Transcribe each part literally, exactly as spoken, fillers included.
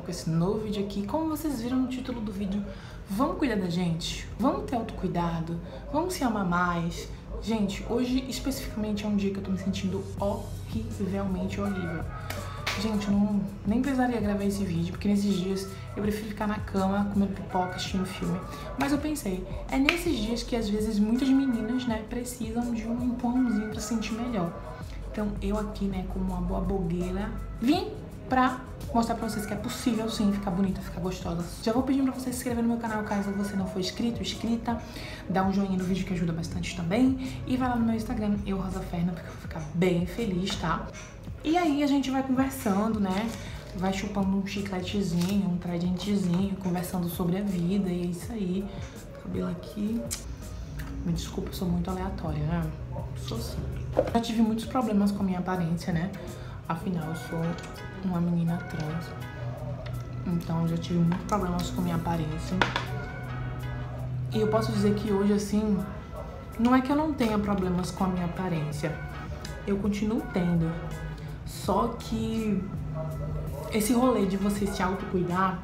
com esse novo vídeo aqui. Como vocês viram no título do vídeo, vamos cuidar da gente? Vamos ter autocuidado? Vamos se amar mais? Gente, hoje especificamente é um dia que eu tô me sentindo horrivelmente horrível. Gente, eu não, nem precisaria gravar esse vídeo, porque nesses dias eu prefiro ficar na cama, comendo pipoca, assistindo filme. Mas eu pensei, é nesses dias que às vezes muitas meninas, né, precisam de um empurrãozinho pra se sentir melhor. Então eu aqui, né, como uma boa blogueira, vim pra mostrar pra vocês que é possível sim ficar bonita, ficar gostosa. Já vou pedindo pra você se inscrever no meu canal caso você não for inscrito, inscrita. Dá um joinha no vídeo que ajuda bastante também. E vai lá no meu Instagram, eu, Rosa Ferna, porque eu vou ficar bem feliz, tá? E aí a gente vai conversando, né? Vai chupando um chicletezinho, um tradentezinho, conversando sobre a vida. E é isso aí. Cabelo aqui. Me desculpa, eu sou muito aleatória, né? Sou sim. Já tive muitos problemas com a minha aparência, né? Afinal, eu sou uma menina trans. Então, já tive muitos problemas com a minha aparência. E eu posso dizer que hoje, assim, não é que eu não tenha problemas com a minha aparência. Eu continuo tendo. Só que esse rolê de você se autocuidar,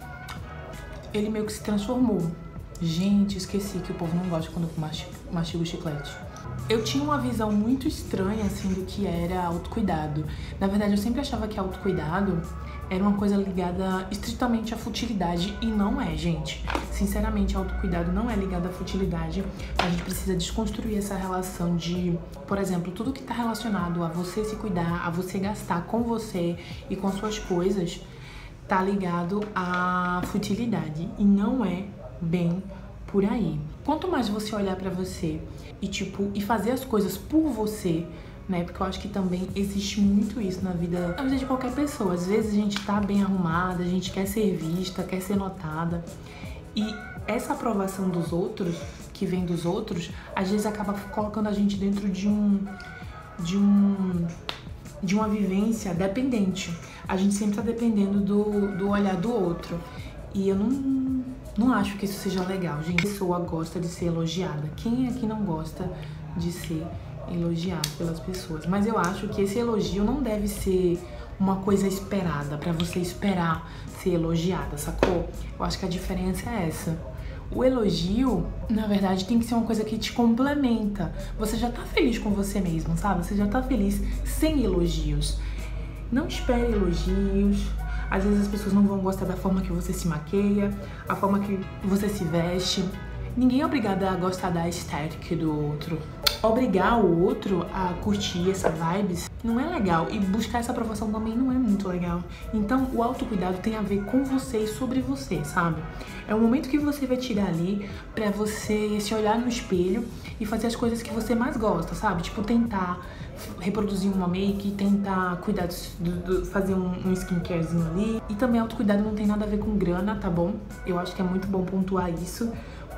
ele meio que se transformou. Gente, esqueci que o povo não gosta quando eu mastigo, mastigo chiclete. Eu tinha uma visão muito estranha, assim, do que era autocuidado. Na verdade, eu sempre achava que autocuidado era uma coisa ligada estritamente à futilidade, e não é, gente. Sinceramente, autocuidado não é ligado à futilidade. A gente precisa desconstruir essa relação de, por exemplo, tudo que tá relacionado a você se cuidar, a você gastar com você e com suas coisas, tá ligado à futilidade, e não é bem por aí. Quanto mais você olhar pra você e, tipo, e fazer as coisas por você, né? Porque eu acho que também existe muito isso na vida, na vida de qualquer pessoa. Às vezes a gente tá bem arrumada, a gente quer ser vista, quer ser notada. E essa aprovação dos outros, que vem dos outros, às vezes acaba colocando a gente dentro de um... de um... de uma vivência dependente. A gente sempre tá dependendo do, do olhar do outro. E eu não, não acho que isso seja legal, gente. A pessoa gosta de ser elogiada. Quem aqui não gosta de ser elogiado pelas pessoas? Mas eu acho que esse elogio não deve ser uma coisa esperada, pra você esperar ser elogiada, sacou? Eu acho que a diferença é essa. O elogio, na verdade, tem que ser uma coisa que te complementa. Você já tá feliz com você mesmo, sabe? Você já tá feliz sem elogios. Não espere elogios. Às vezes as pessoas não vão gostar da forma que você se maqueia, a forma que você se veste. Ninguém é obrigado a gostar da estética do outro. Obrigar o outro a curtir essa vibes não é legal. E buscar essa aprovação também não é muito legal. Então o autocuidado tem a ver com você e sobre você, sabe? É o momento que você vai tirar ali pra você se olhar no espelho e fazer as coisas que você mais gosta, sabe? Tipo, tentar reproduzir uma make, tentar cuidar, do, do, fazer um, um skincarezinho ali. E também autocuidado não tem nada a ver com grana, tá bom? Eu acho que é muito bom pontuar isso,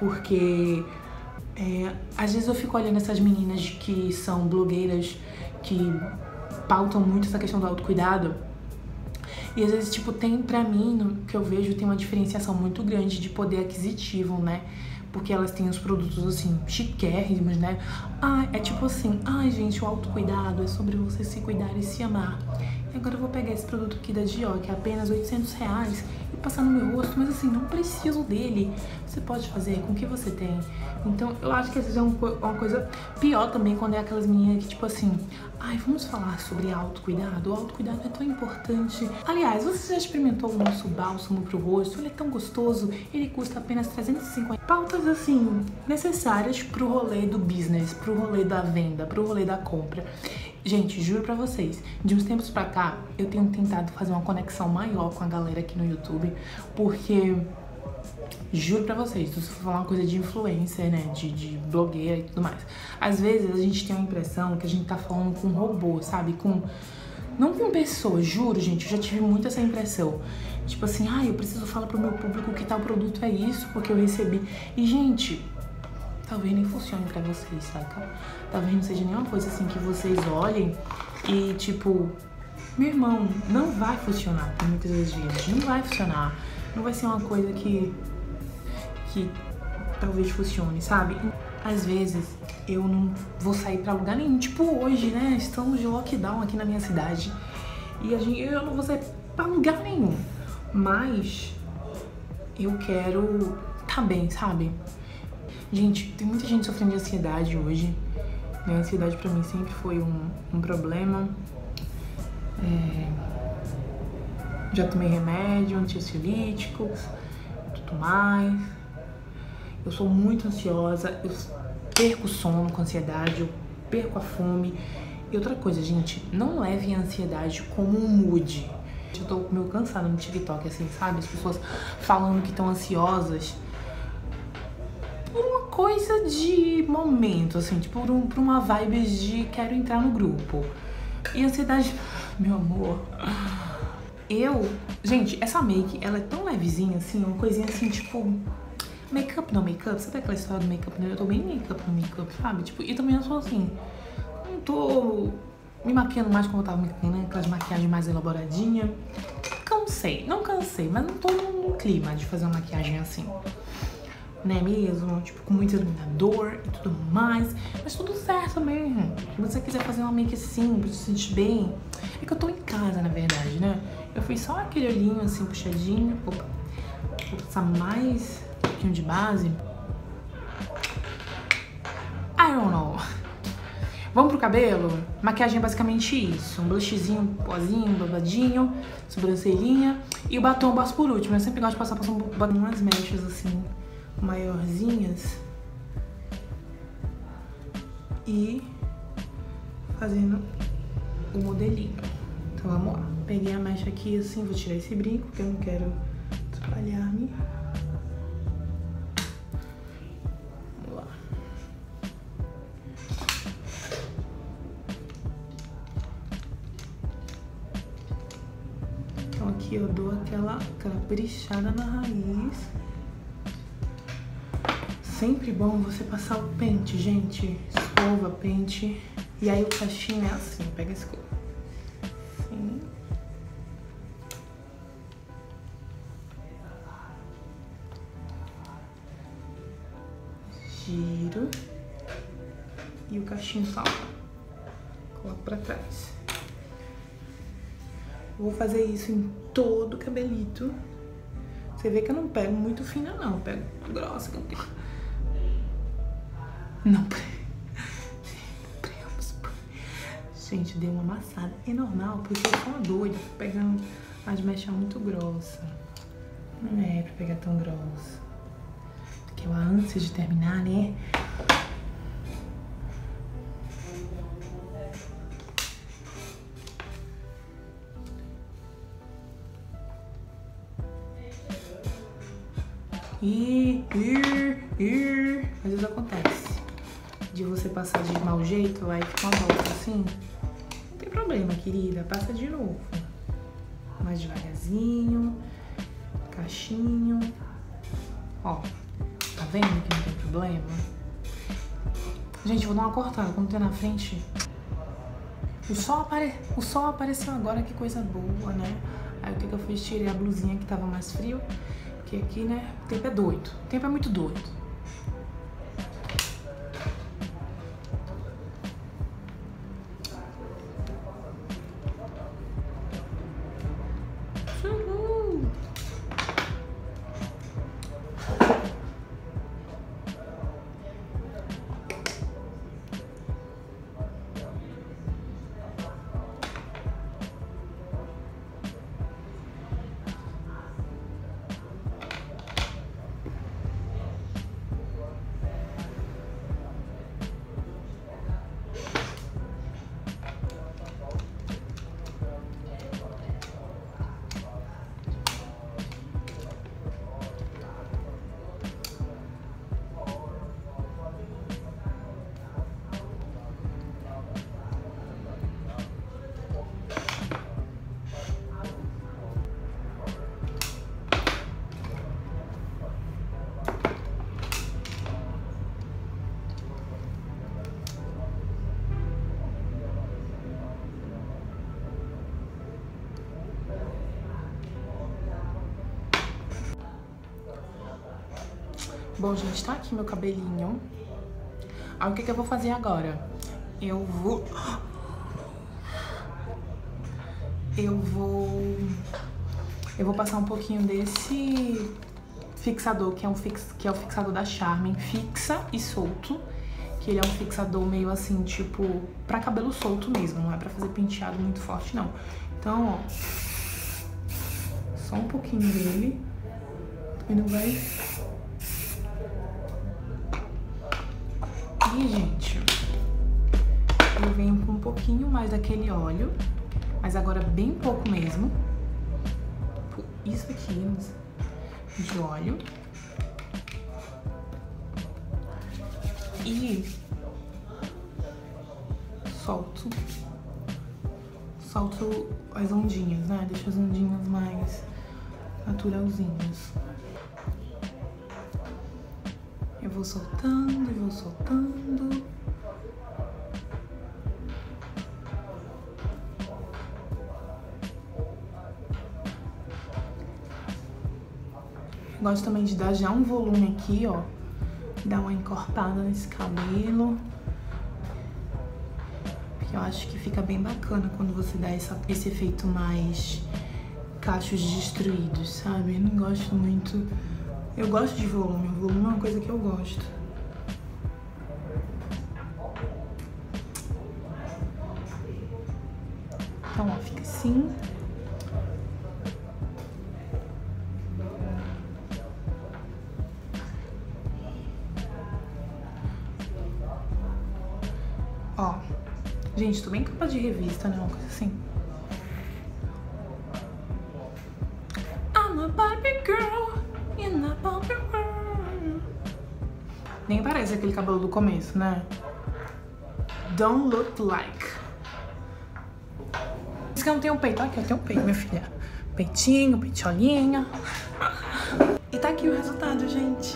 porque é, às vezes eu fico olhando essas meninas que são blogueiras, que pautam muito essa questão do autocuidado, e às vezes, tipo, tem pra mim, no que eu vejo, tem uma diferenciação muito grande de poder aquisitivo, né? Porque elas têm os produtos, assim, chiquérrimos, né? Ah, é tipo assim, ai, gente, o autocuidado é sobre você se cuidar e se amar. E agora eu vou pegar esse produto aqui da Dior, que é apenas oitocentos reais, e passar no meu rosto, mas assim, não preciso dele. Você pode fazer com o que você tem. Então, eu acho que às vezes é uma coisa pior também quando é aquelas meninas que, tipo assim, ai, vamos falar sobre autocuidado? O autocuidado é tão importante. Aliás, você já experimentou o nosso bálsamo pro rosto? Ele é tão gostoso, ele custa apenas trezentos e cinquenta. Pautas, assim, necessárias pro rolê do business, pro rolê da venda, pro rolê da compra. Gente, juro pra vocês, de uns tempos pra cá, eu tenho tentado fazer uma conexão maior com a galera aqui no YouTube, porque, juro pra vocês, se eu for falar uma coisa de influencer, né, de, de blogueira e tudo mais, às vezes a gente tem a impressão que a gente tá falando com um robô, sabe, com... não com pessoas, juro, gente, eu já tive muito essa impressão. Tipo assim, ah, eu preciso falar pro meu público que tal produto é isso, porque eu recebi. E, gente, talvez nem funcione pra vocês, saca? Talvez não seja nenhuma coisa assim que vocês olhem e, tipo, meu irmão, não vai funcionar muitas das vezes. Não vai funcionar. Não vai ser uma coisa que, que talvez funcione, sabe? Às vezes eu não vou sair pra lugar nenhum. Tipo hoje, né? Estamos de lockdown aqui na minha cidade. E a gente, eu não vou sair pra lugar nenhum. Mas eu quero tá bem, sabe? Gente, tem muita gente sofrendo de ansiedade hoje. A ansiedade pra mim sempre foi um, um problema. É... Já tomei remédio, antiansiolíticos, tudo mais. Eu sou muito ansiosa, eu perco o sono com ansiedade, eu perco a fome. E outra coisa, gente, não levem a ansiedade como um mood. Eu tô meio cansada no TikTok, assim, sabe? As pessoas falando que estão ansiosas por uma coisa de momento, assim, tipo, por, um, por uma vibe de quero entrar no grupo. E ansiedade, meu amor, eu... Gente, essa make, ela é tão levezinha, assim, uma coisinha assim, tipo... Make-up não make-up, sabe aquela história do make-up? Eu tô bem make-up no make-up, sabe? Tipo, e também eu sou assim, não tô me maquiando mais como eu tava me maquiando, né? Aquelas maquiagens mais elaboradinhas. Cansei, não cansei, mas não tô no clima de fazer uma maquiagem assim. Né mesmo? Tipo, com muito iluminador e tudo mais. Mas tudo certo mesmo. Se você quiser fazer uma make assim, pra se sentir bem. É que eu tô em casa, na verdade, né? Eu fiz só aquele olhinho assim, puxadinho. Opa. Vou passar mais um pouquinho de base. I don't know. Vamos pro cabelo? Maquiagem é basicamente isso. Um blushzinho, pozinho, babadinho, sobrancelhinha. E o batom eu passo por último. Eu sempre gosto de passar, passar um batom, umas mechas assim, maiorzinhas. E fazendo o modelinho. Então vamos lá. Peguei a mecha aqui assim, vou tirar esse brinco, porque eu não quero atrapalhar-me. Então aqui eu dou aquela caprichada na raiz. Sempre bom você passar o pente, gente. Escova, pente. E aí o cachinho é assim, pega a escova. Assim. Giro. E o cachinho salva. Coloco pra trás. Vou fazer isso em todo o cabelito. Você vê que eu não pego muito fina, não. Eu pego grossa. Não. Gente, deu uma amassada. É normal, porque eu sou uma doida pegando as mechas muito grossas. Não é pra pegar tão grossa. Porque eu, a ânsia de terminar, né? E, ir, ir. Às vezes acontece de você passar de mau jeito, aí fica uma volta assim. Não tem problema, querida. Passa de novo. Mais devagarzinho. Cachinho. Ó, tá vendo que não tem problema? Gente, vou dar uma cortada. Como tem na frente. O sol, apare... o sol apareceu agora, que coisa boa, né? Aí o que, que eu fiz? Tirei a blusinha que tava mais frio. Porque aqui, né, o tempo é doido. O tempo é muito doido. Uhul. Bom, gente, tá aqui meu cabelinho. Aí o que que eu vou fazer agora? Eu vou... Eu vou Eu vou passar um pouquinho desse fixador, que é, um fix, que é o fixador da Charme, fixa e solto. Que ele é um fixador meio assim, tipo, pra cabelo solto mesmo, não é pra fazer penteado muito forte, não. Então, ó, só um pouquinho dele. E não vai... E, gente, eu venho com um pouquinho mais daquele óleo, mas agora bem pouco mesmo. Isso aqui de óleo. E solto, solto as ondinhas, né? Deixa as ondinhas mais naturalzinhas. Eu vou soltando e vou soltando. Gosto também de dar já um volume aqui, ó. Dar uma encorpada nesse cabelo. Porque eu acho que fica bem bacana quando você dá essa, esse efeito mais cachos destruídos, sabe? Eu não gosto muito... Eu gosto de volume. O volume é uma coisa que eu gosto. Então, ó, fica assim. Ó, gente, tô bem capa de revista, né? Uma coisa assim. I'm a Barbie girl in a Barbie world. Nem parece aquele cabelo do começo, né? Don't look like. Diz que eu não tenho peito. Aqui eu tenho peito, minha filha. Peitinho, peitiolinha. E tá aqui o resultado, gente.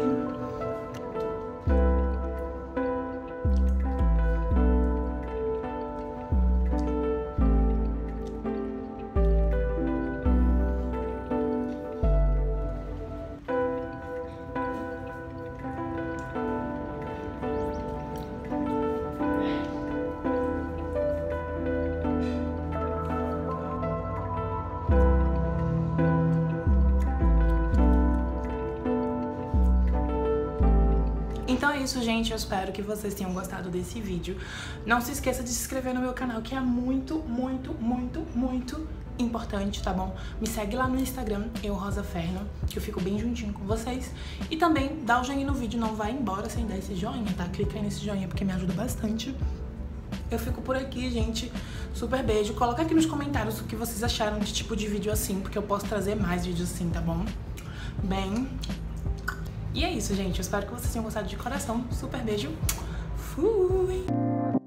Então é isso, gente. Eu espero que vocês tenham gostado desse vídeo. Não se esqueça de se inscrever no meu canal, que é muito, muito, muito, muito importante, tá bom? Me segue lá no Instagram, eu, Rosa Ferno, que eu fico bem juntinho com vocês. E também dá o joinha no vídeo, não vai embora sem dar esse joinha, tá? Clica aí nesse joinha porque me ajuda bastante. Eu fico por aqui, gente. Super beijo. Coloca aqui nos comentários o que vocês acharam de tipo de vídeo assim, porque eu posso trazer mais vídeos assim, tá bom? Bem... E é isso, gente. Eu espero que vocês tenham gostado de coração. Super beijo. Fui!